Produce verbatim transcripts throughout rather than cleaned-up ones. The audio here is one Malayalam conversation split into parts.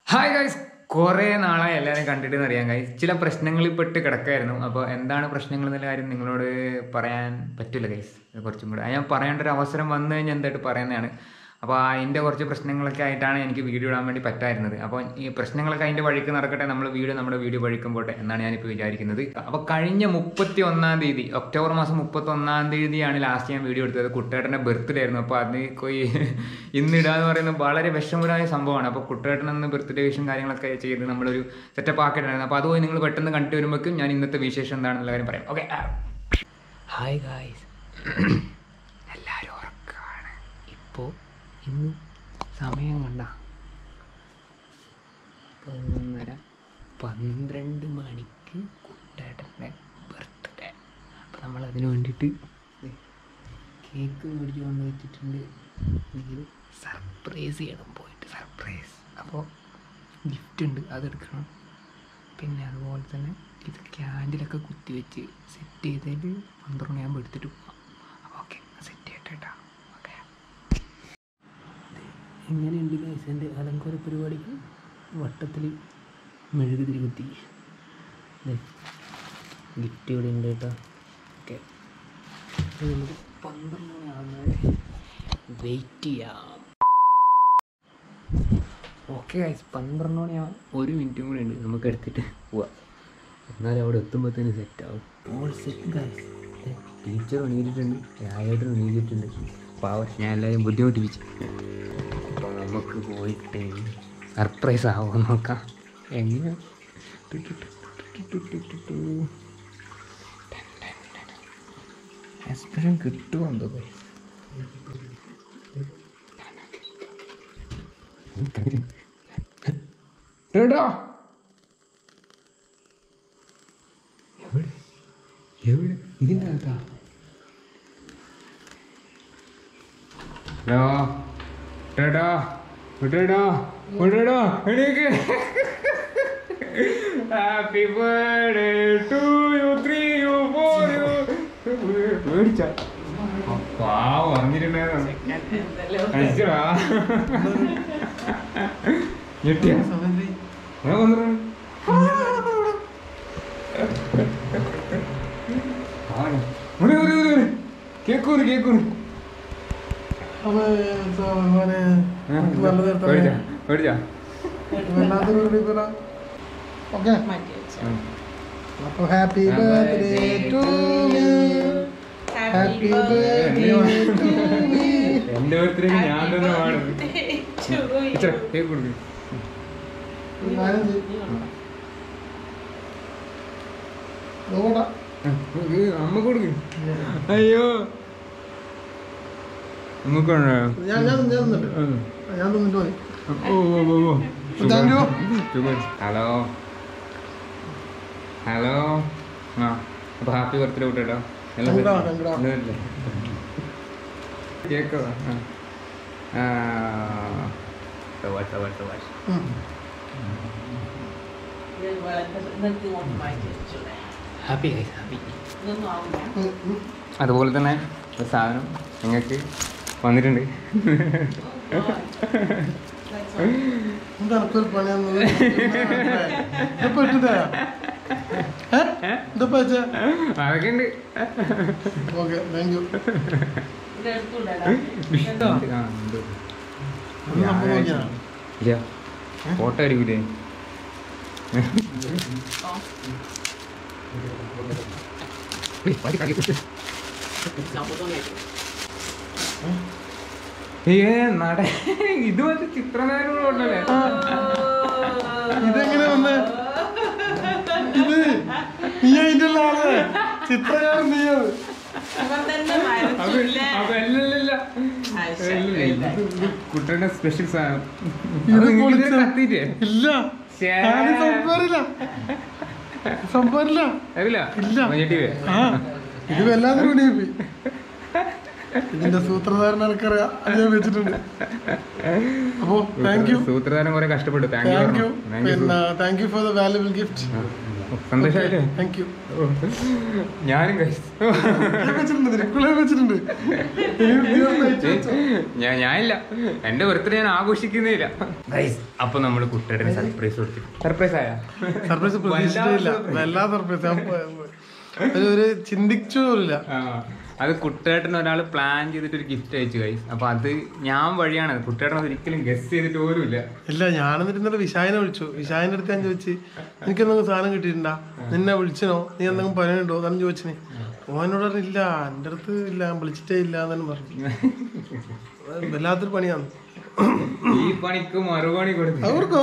ഹായ് ഗൈസ്, കുറേ നാളായി എല്ലാവരും കണ്ടിട്ടെന്ന് അറിയാം ഗൈസ്. ചില പ്രശ്നങ്ങളിൽ പെട്ട് കിടക്കായിരുന്നു. അപ്പോൾ എന്താണ് പ്രശ്നങ്ങൾ എന്നുള്ള കാര്യം നിങ്ങളോട് പറയാൻ പറ്റില്ല ഗൈസ്. കുറച്ചും കൂടെ ഞാൻ പറയേണ്ട ഒരു അവസരം വന്നു കഴിഞ്ഞാൽ എന്തായിട്ട് പറയുന്നതാണ്. അപ്പോൾ അതിൻ്റെ കുറച്ച് പ്രശ്നങ്ങളൊക്കെ ആയിട്ടാണ് എനിക്ക് വീഡിയോ ഇടാൻ വേണ്ടി പറ്റായിരുന്നത്. അപ്പോൾ ഈ പ്രശ്നങ്ങളൊക്കെ അതിൻ്റെ വഴിക്ക് നടക്കട്ടെ, നമ്മൾ വീഡിയോ നമ്മുടെ വീഡിയോ വഴിക്കും പോട്ടെ എന്നാണ് ഞാനിപ്പോൾ വിചാരിക്കുന്നത്. അപ്പോൾ കഴിഞ്ഞ മുപ്പത്തി ഒന്നാം തീയതി ഒക്ടോബർ മാസം മുപ്പത്തി ഒന്നാം തീയതിയാണ് ലാസ്റ്റ് ഞാൻ വീഡിയോ എടുത്തത്. കുട്ടേട്ടൻ്റെ ബർത്ത്ഡേ ആയിരുന്നു. അപ്പോൾ അത് പോയി ഇന്നിടാന്ന് പറയുന്നത് വളരെ വിഷമകരമായ സംഭവമാണ്. അപ്പോൾ കുട്ടേട്ടൻ അന്ന് ബർത്ത്ഡേ വിഷും കാര്യങ്ങളൊക്കെ ചെയ്ത് നമ്മളൊരു സെറ്റപ്പ് ആക്കിയിട്ടുണ്ടായിരുന്നു. അപ്പോൾ അതുപോയി നിങ്ങൾ പെട്ടെന്ന് കണ്ടു വരുമ്പോഴേക്കും ഞാൻ ഇന്നത്തെ വിശേഷം എന്താണെന്നുള്ള കാര്യം പറയാം. ഓക്കെ, ഹായ് ഗായ്സ്, എല്ലാവരും ഉറക്കാണ്. ഇപ്പോൾ ഇന്ന് സമയം കണ്ട പതിനൊന്നര പന്ത്രണ്ട് മണിക്ക് കുട്ടേട്ടൻ്റെ ബർത്ത്ഡേ. അപ്പോൾ നമ്മൾ അതിന് വേണ്ടിയിട്ട് കേക്ക് മേടിച്ച് കൊണ്ട് വെച്ചിട്ടുണ്ട്. ഇത് സർപ്രൈസ് ചെയ്യണം, പോയിട്ട് സർപ്രൈസ്. അപ്പോൾ ഗിഫ്റ്റ് ഉണ്ട്, അതെടുക്കണം. പിന്നെ അതുപോലെ തന്നെ ഇത് ക്യാൻഡിലൊക്കെ കുത്തി വെച്ച് സെറ്റ് ചെയ്തിട്ട് പന്ത്രണ്ട് മണിയാകുമ്പോൾ എടുത്തിട്ട് പോകാം. അപ്പോൾ ഓക്കെ, സെറ്റ് ചെയ്യട്ടെ കേട്ടോ. ഓക്കെ, എങ്ങനെയുണ്ട് ഗൈസ് എൻ്റെ അലങ്കാര പരിപാടിക്ക്? വട്ടത്തിൽ മെഴുകുതിരി കുത്തി ഗിഫ്റ്റ് ഇവിടെ ഉണ്ട് കേട്ടോ. ഓക്കെ, നമുക്ക് പന്ത്രണ്ട് മണിയാകുന്നവരെ വെയിറ്റ് ചെയ്യാം. ഓക്കെ ഗൈസ്, പന്ത്രണ്ട് മണിയാവും, ഒരു മിനിറ്റും കൂടി ഉണ്ട്, നമുക്ക് എടുത്തിട്ട് പോവാം. എന്നാലും അവിടെ എത്തുമ്പോഴത്തേന് സെറ്റാവും. All set guys. ടീച്ചർ എണീറ്റിട്ടുണ്ട്, രായായിട്ട് എണീറ്റിട്ടുണ്ട്. പാവം, ഞാൻ എല്ലാവരും ബുദ്ധിമുട്ടിപ്പിച്ച്. അപ്പോൾ നമുക്ക് പോയിട്ട് സർപ്രൈസ് ആവുമോ നോക്കാം. എങ്ങനെ എക്സ്പ്രഷൻ കിട്ടുമോ എന്തോ ഗൈസ്. എവിടെ എവിടെ ഇതിൻ്റെ അകത്താ? ഹലോ ടേടാ ടേടാ ടേടാ എണീക്ക്. Happy birthday to you three you four you. മേടിച്ചാ പാവം പറഞ്ഞിട്ടുണ്ടായിരുന്നു. കഴിച്ചടാ ഞെട്ടിയാ ഞാൻ വന്നിട്ടുണ്ട്. കേക്കൂര് കേക്കൂര് മേടിച്ചാ അപ്പോൾ happy birthday to you, happy birthday to me. എന്റെ ബർത്ത്ഡേക്ക് ഞാൻ തന്നെ പാടും. കേക്ക് കൊടുക്കും. അമ്മ കൊടുക്കും. അയ്യോ നമുക്കാണോ? ഹലോ ഹലോ ആ അപ്പൊ ഹാപ്പി ബർത്ത്ഡേ കൂട്ടോ. കേക്കോ? Happy happy. അതുപോലെ തന്നെ ഒരു സാധനം നിങ്ങൾക്ക് വന്നിട്ടുണ്ട്. അതൊക്കെ ഉണ്ട്. ഫോട്ടോ അടിക്കൂലേ? നട ഇത് മറ്റേ ചിത്രകാരനോടല്ലേ? ഇതെങ്ങനെ വന്ന് ഇത് നീ അതിൻ്റെ ആള് ചിത്രകാരൻ നീയോ? കുട്ടന്റെ സ്പെഷ്യൽ സാധനം കത്തിട്ടേ ഇല്ല, സംഭവമില്ല സംഭവമില്ല ഇല്ല. ഇത് വല്ലാതെ ഇതിന്റെ സൂത്രധാരൻ എനിക്കറിയാം, അത് ഞാൻ വെച്ചിട്ടുണ്ട്. അപ്പോ താങ്ക് യു. സൂത്രധാരൻ കുറെ കഷ്ടപ്പെട്ടു. Thank you. പിന്നെ thank you for the valuable gift. സന്തോഷമായില്ലേ? Thank you. ഞാനും വെച്ചിട്ടുണ്ട്. ഞാൻ ഞാനില്ല, എന്റെ ബർത്ത്ഡേ ഞാൻ ആഘോഷിക്കുന്നേ ഇല്ല. അപ്പൊ നമ്മള് കുട്ടിയുടെ സർപ്രൈസ് കൊടുത്തു. സർപ്രൈസ് ആയ സർപ്രൈസ് പ്രതീക്ഷിച്ചില്ല. എല്ലാ സർപ്രൈസ് ഒരു ചിന്തിച്ചു പോലില്ല. അത് കുട്ടേട്ടൻ ഒരാൾ പ്ലാൻ ചെയ്തിട്ട് ഒരു ഗിഫ്റ്റ് അയച്ചു ഗൈസ്. അപ്പൊ അത് ഞാൻ വഴിയാണ്, കുട്ടേട്ടൻ ഒരിക്കലും ഗസ് ചെയ്തിട്ട് പോലും ഇല്ല. ഇല്ല, ഞാനെന്നിട്ട് ഇന്നലെ വിശാഖനെ വിളിച്ചു. വിശാഖിന്റെ അടുത്ത് ഞാൻ ചോദിച്ചു, എനിക്ക് എന്തെങ്കിലും സാധനം കിട്ടിയിട്ടുണ്ടാ, നിന്നെ വിളിച്ചനോ, നീ എന്തെങ്കിലും പറയുന്നുണ്ടോ എന്നാലും ചോദിച്ചിന്. ഓനോട് പറഞ്ഞില്ല, എൻ്റെ അടുത്ത് ഇല്ല, ഞാൻ വിളിച്ചിട്ടേ ഇല്ല എന്നു പറഞ്ഞു. വല്ലാത്തൊരു പണിയാണ് ഈ പണിക്ക് മറുപണി കൊടുത്തു.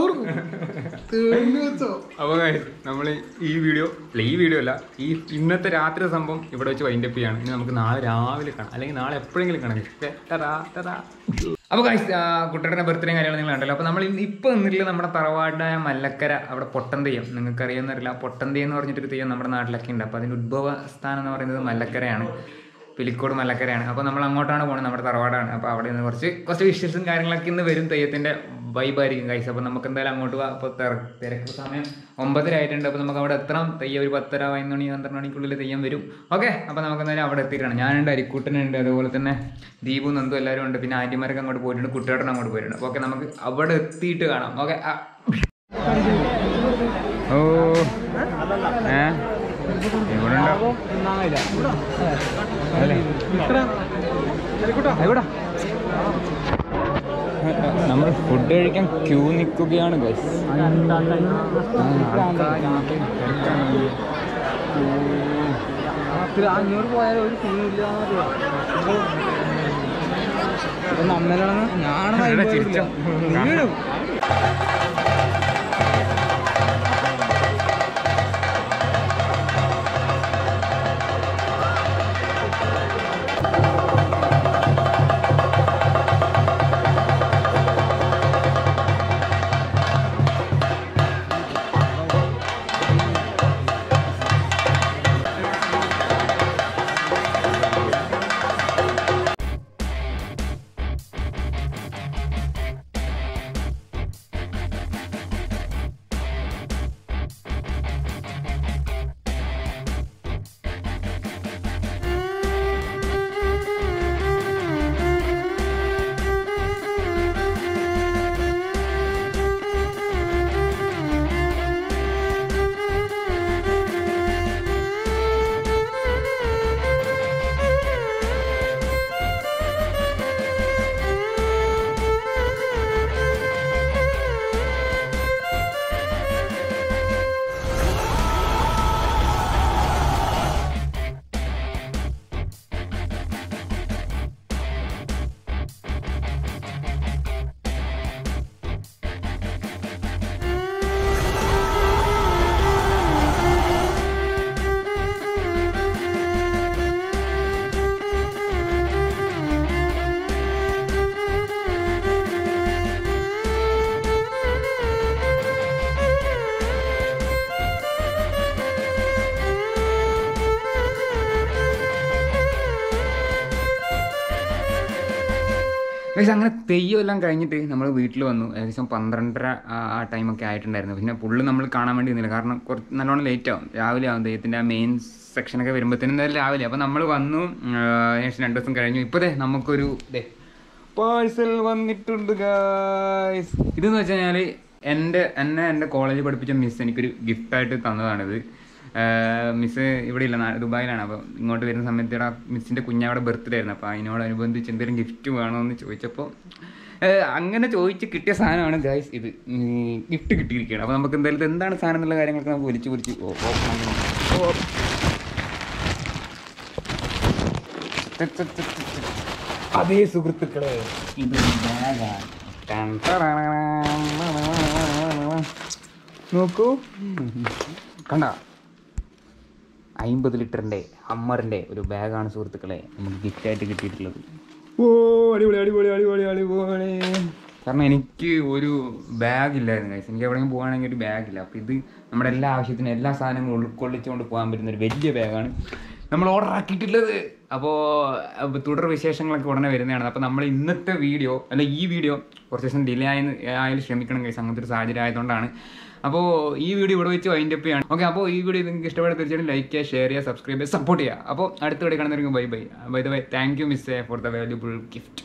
അപ്പൊ നമ്മള് ഈ വീഡിയോ അല്ല ഈ വീഡിയോ അല്ല ഈ ഇന്നത്തെ രാത്രി സംഭവം ഇവിടെ വെച്ച് വൈൻഡപ്പ് ചെയ്യാണ്. ഇനി നമുക്ക് നാളെ രാവിലെ കാണാം, അല്ലെങ്കിൽ നാളെ എപ്പോഴെങ്കിലും കാണാം. അപ്പോൾ ഗൈസ്, കുട്ടേട്ടൻ്റെ ബർത്ത്ഡേ കാര്യങ്ങൾ നിങ്ങൾ കണ്ടല്ലോ. അപ്പോൾ നമ്മൾ ഇപ്പോൾ നിന്നിട്ടുള്ള നമ്മുടെ തറവാടായ മല്ലക്കര, അവിടെ പൊട്ടൻ തെയ്യം, നിങ്ങൾക്ക് അറിയാമെന്നറിയില്ല. പൊട്ടൻ തെയ്യം എന്ന് പറഞ്ഞിട്ടൊരു തെയ്യം നമ്മുടെ നാട്ടിലൊക്കെ ഉണ്ട്. അപ്പോൾ അതിൻ്റെ ഉദ്ഭവ സ്ഥാനം എന്ന് പറയുന്നത് മല്ലക്കരയാണ്, പിലിക്കോട് മല്ലക്കരയാണ്. അപ്പോൾ നമ്മൾ അങ്ങോട്ടാണ് പോകുന്നത്, നമ്മുടെ തറവാടാണ്. അപ്പോൾ അവിടെ നിന്ന് കുറച്ച് കുറച്ച് വിഷ്വൽസും കാര്യങ്ങളൊക്കെ ഇന്ന് വരും. തെയ്യത്തിൻ്റെ വൈബായിരിക്കും ഗൈസ്. അപ്പോൾ നമുക്ക് എന്തായാലും അങ്ങോട്ട് പോകാം. അപ്പോൾ തിരക്ക് സമയം ഒമ്പതര ആയിട്ടുണ്ട്. അപ്പോൾ നമുക്ക് അവിടെ എത്തണം. തെയ്യം ഒരു പത്തര പതിനൊന്ന് മണി പന്ത്രണ്ട് മണിക്കുള്ളിൽ തെയ്യം വരും. ഓക്കെ, അപ്പോൾ നമുക്ക് എന്തായാലും അവിടെ എത്തിയിട്ടാണ്. ഞാനുണ്ട്, അരിക്കൂട്ടനുണ്ട്, അതുപോലെ തന്നെ ദീപു നന്ദു എല്ലാവരും ഉണ്ട്. പിന്നെ ആൻറ്റിമാരൊക്കെ അങ്ങോട്ട് പോയിട്ടുണ്ട്, കുട്ടിയോട്ടൻ അങ്ങോട്ട് പോയിട്ടുണ്ട്. അപ്പോൾ ഓക്കെ, നമുക്ക് അവിടെ എത്തിയിട്ട് കാണാം. ഓക്കെ. ഓ ഏ ഇവിടെ ഉണ്ടോ? നമ്മൾ ഫുഡ് കഴിക്കാൻ ക്യൂ നിൽക്കുകയാണ് ഗൈസ്. അഞ്ഞൂറ് പോയാലും ഒരു ഫീലില്ല. നമ്മളാണ് ഞാൻ പക്ഷേ അങ്ങനെ തെയ്യം എല്ലാം കഴിഞ്ഞിട്ട് നമ്മൾ വീട്ടിൽ വന്നു. ഏകദേശം പന്ത്രണ്ടര ആ ടൈമൊക്കെ ആയിട്ടുണ്ടായിരുന്നു. പിന്നെ പുള്ളി നമ്മൾ കാണാൻ വേണ്ടി നിന്നില്ല, കാരണം കുറച്ച് നല്ലോണം ലേറ്റ് ആവും, രാവിലെ ആവും. തെയ്യത്തിൻ്റെ ആ മെയിൻ സെക്ഷനൊക്കെ വരുമ്പോഴത്തേനും എന്തായാലും രാവിലെ. അപ്പോൾ നമ്മൾ വന്നു, ഏകദേശം രണ്ട് ദിവസം കഴിഞ്ഞു. ഇപ്പോൾ ദേ നമുക്കൊരു ദേ പാഴ്സൽ വന്നിട്ടുണ്ട് ഗായ്സ്. ഇതെന്ന് വെച്ച് കഴിഞ്ഞാൽ എൻ്റെ എന്നെ എൻ്റെ കോളേജിൽ പഠിപ്പിച്ച മിസ് എനിക്കൊരു ഗിഫ്റ്റായിട്ട് തന്നതാണിത്. മിസ് ഇവിടെ ഇല്ല, ദുബായിലാണ്. അപ്പോൾ ഇങ്ങോട്ട് വരുന്ന സമയത്ത് ഇവിടെ മിസ്സിൻ്റെ കുഞ്ഞവിടെ ബർത്ത്ഡേ ആയിരുന്നു. അപ്പോൾ അതിനോടനുബന്ധിച്ച് എന്തെങ്കിലും ഗിഫ്റ്റ് വേണമെന്ന് ചോദിച്ചപ്പോൾ അങ്ങനെ ചോദിച്ച് കിട്ടിയ സാധനമാണ് ഗൈസ് ഇത്. ഗിഫ്റ്റ് കിട്ടിയിരിക്കുകയാണ്. അപ്പോൾ നമുക്ക് എന്തായാലും ഇത് എന്താണ് സാധനം എന്നുള്ള കാര്യങ്ങളൊക്കെ നമുക്ക് വിളിച്ച് വിളിച്ച് ഓ അതേ സുഹൃത്തുക്കളെ, ഇത് നോക്കൂ, കണ്ട അമ്പത് ലിറ്ററിൻ്റെ ഹമ്മറിൻ്റെ ഒരു ബാഗാണ് സുഹൃത്തുക്കളെ നമുക്ക് ഗിഫ്റ്റായിട്ട് കിട്ടിയിട്ടുള്ളത്. ഓ അടിപൊളി അടിപൊളി അടിപൊളി അടിപൊളി. കാരണം എനിക്ക് ഒരു ബാഗില്ലായിരുന്നു ഗൈസ്, എനിക്ക് എവിടെയെങ്കിലും പോകുകയാണെങ്കിൽ ഒരു ബാഗില്ല. അപ്പോൾ ഇത് നമ്മുടെ എല്ലാ ആവശ്യത്തിനും എല്ലാ സാധനങ്ങളും ഉൾക്കൊള്ളിച്ചുകൊണ്ട് പോകാൻ പറ്റുന്ന ഒരു വലിയ ബാഗാണ്. നമ്മൾ ഓർഡർ ആക്കിയിട്ടുള്ളത്. അപ്പോൾ തുടർ വിശേഷങ്ങളൊക്കെ ഉടനെ വരുന്നതാണ്. അപ്പോൾ നമ്മൾ ഇന്നത്തെ വീഡിയോ അല്ല ഈ വീഡിയോ കുറച്ച് ദിവസം ഡിലേ ആയി ആയാലും ശ്രമിക്കണം ഗൈസ്, അങ്ങനത്തെ ഒരു സാഹചര്യം ആയതുകൊണ്ടാണ്. അപ്പോൾ ഈ വീഡിയോ ഇവിടെ വെച്ച് വൈൻഡ് അപ്പ് ചെയ്യാണ്. ഓക്കെ, അപ്പോൾ ഈ വീഡിയോ നിങ്ങൾക്ക് ഇഷ്ടപ്പെട്ട തീർച്ചയായിട്ടും ലൈക്ക് ചെയ്യുക, ഷെയർ ചെയ്യുക, സബ്സ്ക്രൈബ് ചെയ്യുക, സപ്പോർട്ട് ചെയ്യുക. അപ്പോൾ അടുത്ത വീഡിയോ കാണുന്നവർക്ക് bye bye bye the bye. Thank you miss for the valuable gift.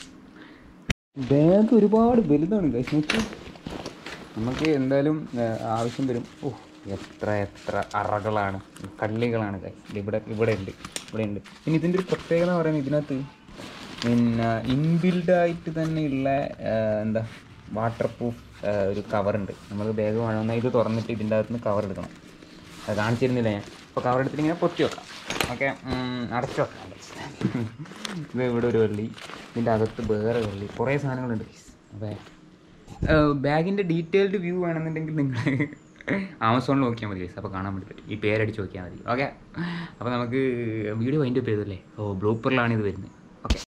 Bag ഒരുപാട് വലുതാണ് ഗൈസ്, നോക്കി നമുക്ക് എന്തായാലും ആവശ്യം വരും. ഓ എത്ര എത്ര അറകളാണ്, കള്ളികളാണ് ഗൈസ്. ഇവിടെ ഇവിടെ ഉണ്ട് ഇവിടെ ഉണ്ട്. പിന്നെ ഇതിൻ്റെ ഒരു പ്രത്യേകത എന്ന് പറയുന്നത് ഇതിനകത്ത് പിന്നെ ഇൻബിൽഡായിട്ട് തന്നെയുള്ള എന്താ വാട്ടർ പ്രൂഫ് ഒരു കവറുണ്ട്. നമുക്ക് ബാഗ് വേണമെന്നാൽ ഇത് തുറന്നിട്ട് ഇതിൻ്റെ അകത്ത് നിന്ന് കവർ എടുക്കണം. അത് കാണിച്ചിരുന്നില്ല ഞാൻ. അപ്പോൾ കവർ എടുത്തിട്ട് ഇങ്ങനെ പൊത്തി വെക്കാം. ഓക്കെ, അടച്ചു വെക്കാം. ഇത് ഇവിടെ ഒരു വെള്ളി, ഇതിൻ്റെ അകത്ത് വേറെ വെള്ളി, കുറേ സാധനങ്ങളുണ്ട്. അപ്പോൾ ബാഗിൻ്റെ ഡീറ്റെയിൽഡ് വ്യൂ വേണമെന്നുണ്ടെങ്കിൽ നിങ്ങൾ ആമസോണിൽ നോക്കിയാൽ മതി. അപ്പോൾ കാണാൻ വേണ്ടി പറ്റും. ഈ പേരടിച്ച് നോക്കിയാൽ മതി. ഓക്കെ, അപ്പോൾ നമുക്ക് വീഡിയോ വൈൻഡ് അപ്പ് ചെയ്തല്ലേ. ഓ ബ്ലൂപ്പറിലാണ് ഇത് വരുന്നത്. ഓക്കെ.